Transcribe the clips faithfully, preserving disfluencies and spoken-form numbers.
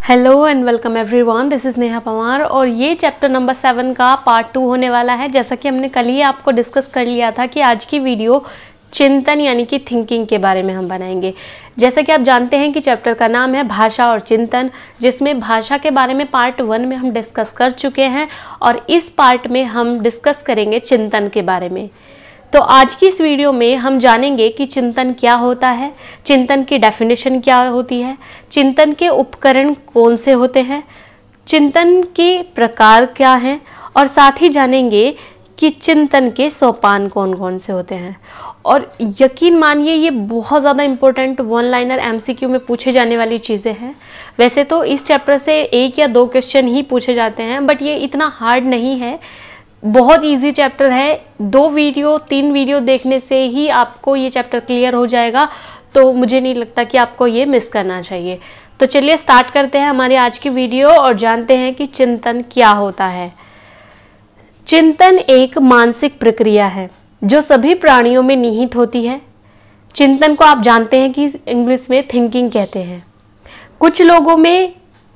Hello and welcome everyone, this is Neha Pawar और ये chapter number seven का पार्ट टू होने वाला है। जैसा कि हमने कल ही आपको डिस्कस कर लिया था कि आज की वीडियो चिंतन यानी कि थिंकिंग के बारे में हम बनाएंगे। जैसा कि आप जानते हैं कि चैप्टर का नाम है भाषा और चिंतन, जिसमें भाषा के बारे में पार्ट वन में हम डिस्कस कर चुके हैं और इस पार्ट में हम डिस्कस करेंगे चिंतन के बारे में। तो आज की इस वीडियो में हम जानेंगे कि चिंतन क्या होता है, चिंतन की डेफिनेशन क्या होती है, चिंतन के उपकरण कौन से होते हैं, चिंतन के प्रकार क्या हैं और साथ ही जानेंगे कि चिंतन के सोपान कौन कौन से होते हैं। और यकीन मानिए ये बहुत ज़्यादा इम्पोर्टेंट वन लाइनर एमसीक्यू में पूछे जाने वाली चीज़ें हैं। वैसे तो इस चैप्टर से एक या दो क्वेश्चन ही पूछे जाते हैं, बट ये इतना हार्ड नहीं है, बहुत इजी चैप्टर है। दो वीडियो तीन वीडियो देखने से ही आपको ये चैप्टर क्लियर हो जाएगा, तो मुझे नहीं लगता कि आपको ये मिस करना चाहिए। तो चलिए स्टार्ट करते हैं हमारी आज की वीडियो और जानते हैं कि चिंतन क्या होता है। चिंतन एक मानसिक प्रक्रिया है जो सभी प्राणियों में निहित होती है। चिंतन को आप जानते हैं कि इंग्लिश में थिंकिंग कहते हैं। कुछ लोगों में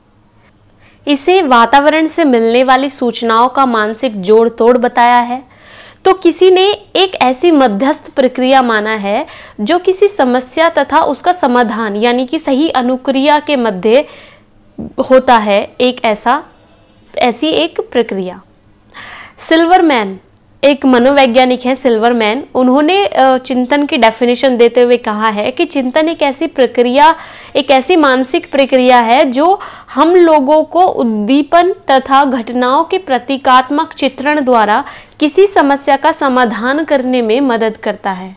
इसे वातावरण से मिलने वाली सूचनाओं का मानसिक जोड़ तोड़ बताया है, तो किसी ने एक ऐसी मध्यस्थ प्रक्रिया माना है जो किसी समस्या तथा उसका समाधान यानी कि सही अनुक्रिया के मध्य होता है। एक ऐसा ऐसी एक प्रक्रिया। सिल्वरमैन एक मनोवैज्ञानिक हैं, सिल्वरमैन, उन्होंने चिंतन की डेफिनेशन देते हुए कहा है कि चिंतन एक ऐसी प्रक्रिया एक ऐसी मानसिक प्रक्रिया है जो हम लोगों को उद्दीपन तथा घटनाओं के प्रतीकात्मक चित्रण द्वारा किसी समस्या का समाधान करने में मदद करता है।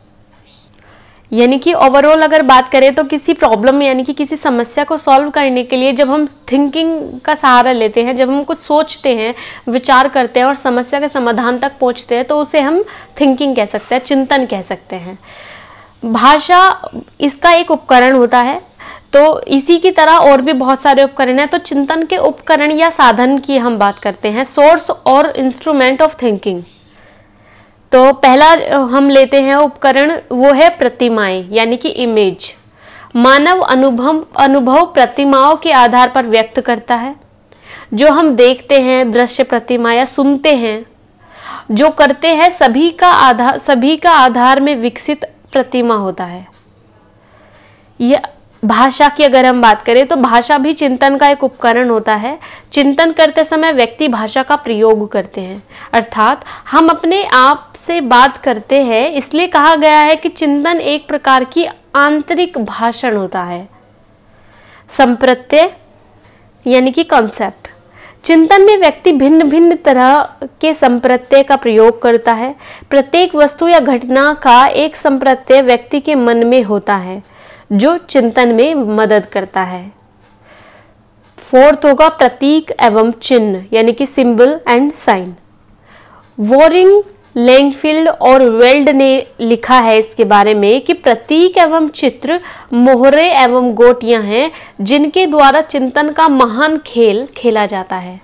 यानी कि ओवरऑल अगर बात करें तो किसी प्रॉब्लम यानी कि किसी समस्या को सॉल्व करने के लिए जब हम थिंकिंग का सहारा लेते हैं, जब हम कुछ सोचते हैं, विचार करते हैं और समस्या के समाधान तक पहुंचते हैं, तो उसे हम थिंकिंग कह सकते हैं, चिंतन कह सकते हैं। भाषा इसका एक उपकरण होता है, तो इसी की तरह और भी बहुत सारे उपकरण हैं। तो चिंतन के उपकरण या साधन की हम बात करते हैं, सोर्स और इंस्ट्रूमेंट ऑफ थिंकिंग। तो पहला हम लेते हैं उपकरण, वो है प्रतिमाएं यानी कि इमेज। मानव अनुभव अनुभव प्रतिमाओं के आधार पर व्यक्त करता है। जो हम देखते हैं, दृश्य प्रतिमा या सुनते हैं, जो करते हैं, सभी का आधार सभी का आधार में विकसित प्रतिमा होता है। यह भाषा की अगर हम बात करें तो भाषा भी चिंतन का एक उपकरण होता है। चिंतन करते समय व्यक्ति भाषा का प्रयोग करते हैं, अर्थात हम अपने आप से बात करते हैं। इसलिए कहा गया है कि चिंतन एक प्रकार की आंतरिक भाषण होता है। संप्रत्यय यानी कि कॉन्सेप्ट। चिंतन में व्यक्ति भिन्न भिन्न तरह के संप्रत्यय का प्रयोग करता है। प्रत्येक वस्तु या घटना का एक संप्रत्यय व्यक्ति के मन में होता है जो चिंतन में मदद करता है। फोर्थ होगा प्रतीक एवं चिन्ह यानी कि symbol and sign. Waring, Langfield और वेल्ड ने लिखा है इसके बारे में कि प्रतीक एवं चित्र मोहरे एवं गोटियां हैं जिनके द्वारा चिंतन का महान खेल खेला जाता है।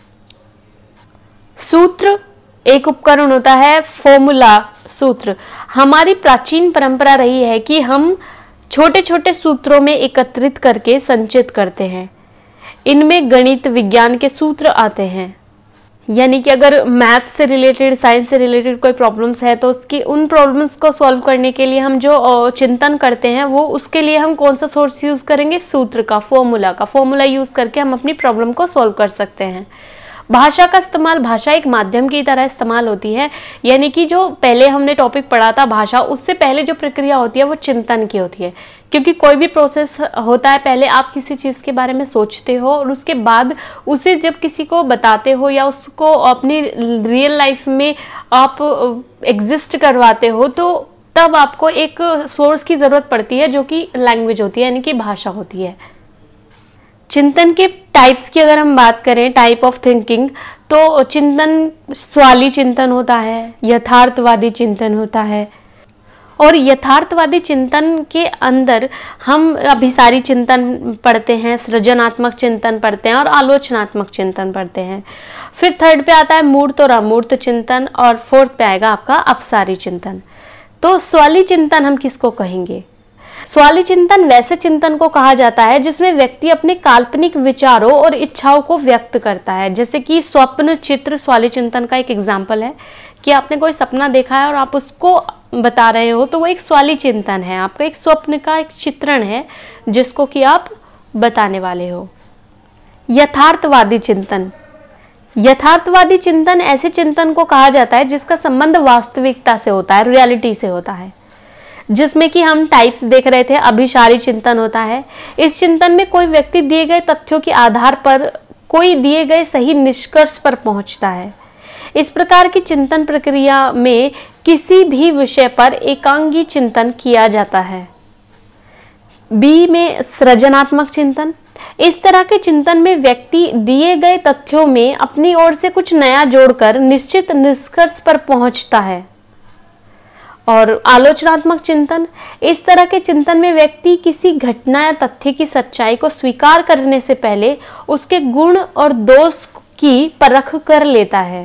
सूत्र एक उपकरण होता है, फॉर्मूला सूत्र। हमारी प्राचीन परंपरा रही है कि हम छोटे छोटे सूत्रों में एकत्रित करके संचित करते हैं। इनमें गणित विज्ञान के सूत्र आते हैं, यानी कि अगर मैथ से रिलेटेड, साइंस से रिलेटेड कोई प्रॉब्लम्स है तो उसकी उन प्रॉब्लम्स को सॉल्व करने के लिए हम जो चिंतन करते हैं वो उसके लिए हम कौन सा सोर्स यूज़ करेंगे, सूत्र का, फॉर्मूला का। फॉर्मूला यूज़ करके हम अपनी प्रॉब्लम को सॉल्व कर सकते हैं। भाषा का इस्तेमाल, भाषा एक माध्यम की तरह इस्तेमाल होती है, यानी कि जो पहले हमने टॉपिक पढ़ा था भाषा, उससे पहले जो प्रक्रिया होती है वो चिंतन की होती है। क्योंकि कोई भी प्रोसेस होता है, पहले आप किसी चीज़ के बारे में सोचते हो और उसके बाद उसे जब किसी को बताते हो या उसको अपनी रियल लाइफ में आप एग्जिस्ट करवाते हो, तो तब आपको एक सोर्स की ज़रूरत पड़ती है जो कि लैंग्वेज होती है यानी कि भाषा होती है। चिंतन के टाइप्स की अगर हम बात करें, टाइप ऑफ थिंकिंग, तो चिंतन स्वाली चिंतन होता है, यथार्थवादी चिंतन होता है। और यथार्थवादी चिंतन के अंदर हम अभिसारी चिंतन पढ़ते हैं, सृजनात्मक चिंतन पढ़ते हैं और आलोचनात्मक चिंतन पढ़ते हैं। फिर थर्ड पे आता है मूर्त और अमूर्त चिंतन और फोर्थ पे आएगा आपका अपसारी चिंतन। तो स्वाली चिंतन हम किसको कहेंगे? स्वाली चिंतन वैसे चिंतन को कहा जाता है जिसमें व्यक्ति अपने काल्पनिक विचारों और इच्छाओं को व्यक्त करता है। जैसे कि स्वप्न चित्र स्वाली चिंतन का एक एग्जाम्पल है कि आपने कोई सपना देखा है और आप उसको बता रहे हो, तो वो एक स्वाली चिंतन है, आपका एक स्वप्न का एक चित्रण है जिसको कि आप बताने वाले हो। यथार्थवादी चिंतन, यथार्थवादी चिंतन ऐसे चिंतन को कहा जाता है जिसका संबंध वास्तविकता से होता है, रियलिटी से होता है, जिसमें कि हम टाइप्स देख रहे थे। अभिसारी चिंतन होता है। इस चिंतन में कोई व्यक्ति दिए गए तथ्यों के आधार पर कोई दिए गए सही निष्कर्ष पर पहुंचता है। इस प्रकार की चिंतन प्रक्रिया में किसी भी विषय पर एकांगी चिंतन किया जाता है। बी में सृजनात्मक चिंतन, इस तरह के चिंतन में व्यक्ति दिए गए तथ्यों में अपनी ओर से कुछ नया जोड़कर निश्चित निष्कर्ष पर पहुंचता है। और आलोचनात्मक चिंतन, इस तरह के चिंतन में व्यक्ति किसी घटना या तथ्य की सच्चाई को स्वीकार करने से पहले उसके गुण और दोष की परख कर लेता है।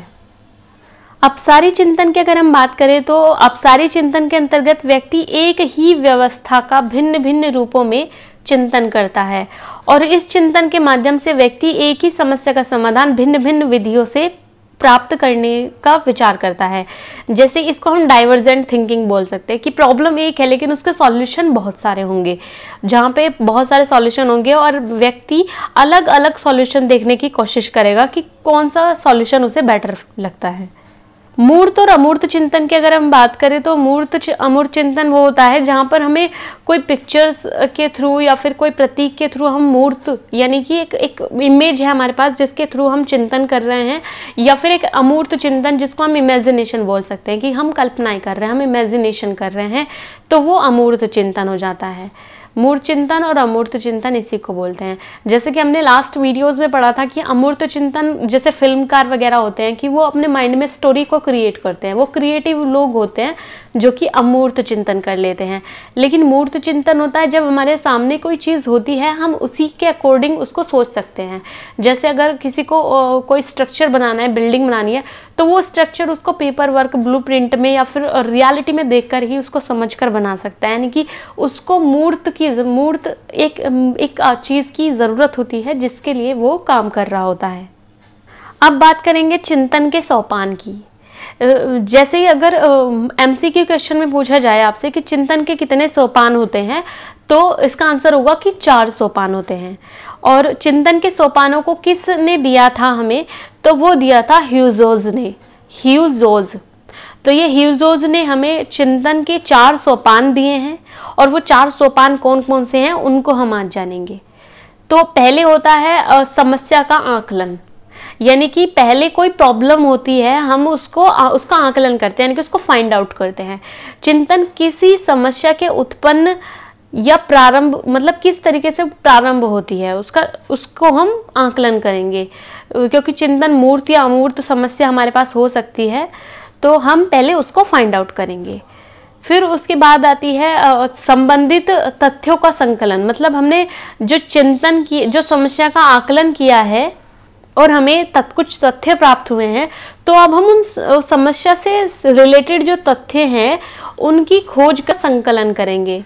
अपसारी चिंतन की अगर हम बात करें तो अपसारी चिंतन के अंतर्गत व्यक्ति एक ही व्यवस्था का भिन्न भिन्न रूपों में चिंतन करता है और इस चिंतन के माध्यम से व्यक्ति एक ही समस्या का समाधान भिन्न भिन्न विधियों से प्राप्त करने का विचार करता है। जैसे इसको हम डाइवर्जेंट थिंकिंग बोल सकते हैं कि प्रॉब्लम एक है लेकिन उसके सॉल्यूशन बहुत सारे होंगे, जहाँ पे बहुत सारे सॉल्यूशन होंगे और व्यक्ति अलग अलग सॉल्यूशन देखने की कोशिश करेगा कि कौन सा सॉल्यूशन उसे बेटर लगता है। मूर्त और अमूर्त चिंतन की अगर हम बात करें तो मूर्त अमूर्त चिंतन वो होता है जहाँ पर हमें कोई पिक्चर्स के थ्रू या फिर कोई प्रतीक के थ्रू हम मूर्त यानी कि एक एक इमेज है हमारे पास जिसके थ्रू हम चिंतन कर रहे हैं, या फिर एक अमूर्त चिंतन जिसको हम इमेजिनेशन बोल सकते हैं कि हम कल्पनाएं कर रहे हैं, हम इमेजिनेशन कर रहे हैं, तो वो अमूर्त चिंतन हो जाता है। मूर्त चिंतन और अमूर्त चिंतन इसी को बोलते हैं। जैसे कि हमने लास्ट वीडियोस में पढ़ा था कि अमूर्त चिंतन जैसे फिल्मकार वगैरह होते हैं कि वो अपने माइंड में स्टोरी को क्रिएट करते हैं, वो क्रिएटिव लोग होते हैं जो कि अमूर्त चिंतन कर लेते हैं। लेकिन मूर्त चिंतन होता है जब हमारे सामने कोई चीज़ होती है हम उसी के अकॉर्डिंग उसको सोच सकते हैं। जैसे अगर किसी को कोई स्ट्रक्चर बनाना है, बिल्डिंग बनानी है, तो वो स्ट्रक्चर उसको पेपर वर्क ब्लूप्रिंट में या फिर रियलिटी में देखकर ही उसको समझकर बना सकता है। यानी कि उसको मूर्त की मूर्त एक एक चीज़ की ज़रूरत होती है जिसके लिए वो काम कर रहा होता है। अब बात करेंगे चिंतन के सोपान की। जैसे ही अगर एमसीक्यू क्वेश्चन में पूछा जाए आपसे कि चिंतन के कितने सोपान होते हैं, तो इसका आंसर होगा कि चार सोपान होते हैं। और चिंतन के सोपानों को किसने दिया था हमें, तो वो दिया था ह्यूजोज ने। ह्यूजोज तो ये ह्यूजोज ने हमें चिंतन के चार सोपान दिए हैं और वो चार सोपान कौन कौन से हैं उनको हम आज जानेंगे। तो पहले होता है समस्या का आकलन, यानी कि पहले कोई प्रॉब्लम होती है हम उसको उसका आकलन करते हैं, यानी कि उसको फाइंड आउट करते हैं। चिंतन किसी समस्या के उत्पन्न या प्रारंभ मतलब किस तरीके से प्रारंभ होती है उसका उसको हम आकलन करेंगे, क्योंकि चिंतन मूर्त या अमूर्त समस्या हमारे पास हो सकती है, तो हम पहले उसको फाइंड आउट करेंगे। फिर उसके बाद आती है संबंधित तथ्यों का संकलन, मतलब हमने जो चिंतन की जो समस्या का आकलन किया है और हमें तत् कुछ तथ्य प्राप्त हुए हैं, तो अब हम उन समस्या से रिलेटेड जो तथ्य हैं उनकी खोज का संकलन करेंगे।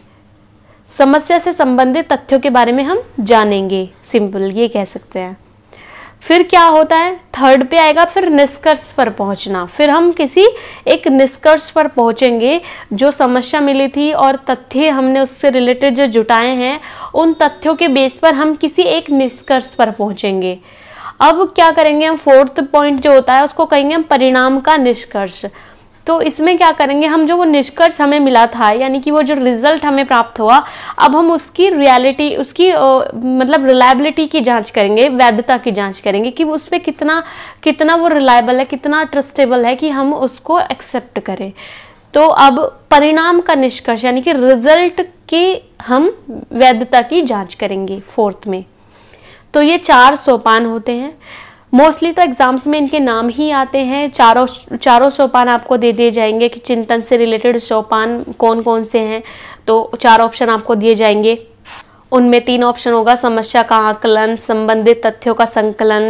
समस्या से संबंधित तथ्यों के बारे में हम जानेंगे, सिंपल ये कह सकते हैं। फिर क्या होता है, थर्ड पे आएगा फिर निष्कर्ष पर पहुंचना। फिर हम किसी एक निष्कर्ष पर पहुंचेंगे, जो समस्या मिली थी और तथ्य हमने उससे रिलेटेड जो जुटाए हैं उन तथ्यों के बेस पर हम किसी एक निष्कर्ष पर पहुंचेंगे। अब क्या करेंगे हम, फोर्थ पॉइंट जो होता है उसको कहेंगे हम परिणाम का निष्कर्ष। तो इसमें क्या करेंगे हम, जो वो निष्कर्ष हमें मिला था यानी कि वो जो रिजल्ट हमें प्राप्त हुआ, अब हम उसकी रियलिटी उसकी आ, मतलब रिलायबिलिटी की जांच करेंगे, वैधता की जांच करेंगे कि उस पर कितना कितना वो रिलायबल है, कितना ट्रस्टेबल है कि हम उसको एक्सेप्ट करें। तो अब परिणाम का निष्कर्ष यानी कि रिजल्ट की हम वैधता की जांच करेंगे फोर्थ में। तो ये चार सोपान होते हैं। मोस्टली तो एग्जाम्स में इनके नाम ही आते हैं। चारों चारों सोपान आपको दे दिए जाएंगे कि चिंतन से रिलेटेड सोपान कौन कौन से हैं, तो चार ऑप्शन आपको दिए जाएंगे। उनमें तीन ऑप्शन होगा, समस्या का आकलन, संबंधित तथ्यों का संकलन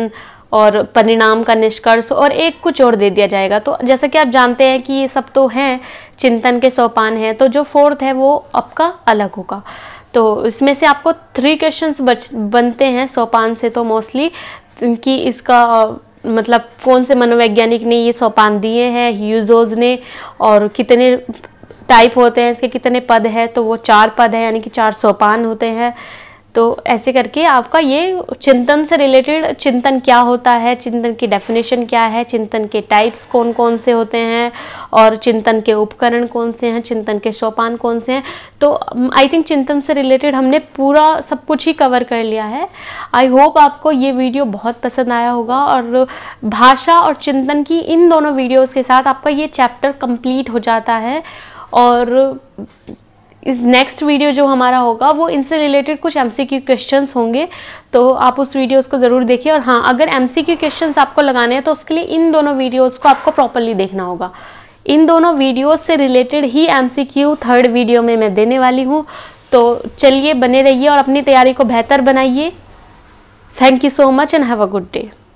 और परिणाम का निष्कर्ष और एक कुछ और दे दिया जाएगा। तो जैसा कि आप जानते हैं कि ये सब तो हैं, चिंतन के सोपान हैं, तो जो फोर्थ है वो आपका अलग होगा। तो इसमें से आपको थ्री क्वेश्चंस बच बनते हैं सोपान से, तो मोस्टली कि इसका मतलब कौन से मनोवैज्ञानिक ने ये सोपान दिए हैं, ह्यूजोज ने, और कितने टाइप होते हैं इसके, कितने पद हैं, तो वो चार पद हैं, यानी कि चार सोपान होते हैं। तो ऐसे करके आपका ये चिंतन से रिलेटेड, चिंतन क्या होता है, चिंतन की डेफिनेशन क्या है, चिंतन के टाइप्स कौन कौन से होते हैं, और चिंतन के उपकरण कौन से हैं, चिंतन के सोपान कौन से हैं। तो आई थिंक चिंतन से रिलेटेड हमने पूरा सब कुछ ही कवर कर लिया है। आई होप आपको ये वीडियो बहुत पसंद आया होगा, और भाषा और चिंतन की इन दोनों वीडियोज़ के साथ आपका ये चैप्टर कंप्लीट हो जाता है। और इस नेक्स्ट वीडियो जो हमारा होगा वो इनसे रिलेटेड कुछ एमसीक्यू क्वेश्चंस होंगे, तो आप उस वीडियोस को ज़रूर देखिए। और हाँ, अगर एमसीक्यू क्वेश्चंस आपको लगाने हैं तो उसके लिए इन दोनों वीडियोस को आपको प्रॉपरली देखना होगा। इन दोनों वीडियोस से रिलेटेड ही एमसीक्यू थर्ड वीडियो में मैं देने वाली हूँ। तो चलिए, बने रहिए और अपनी तैयारी को बेहतर बनाइए। Thank you so much and have a good day.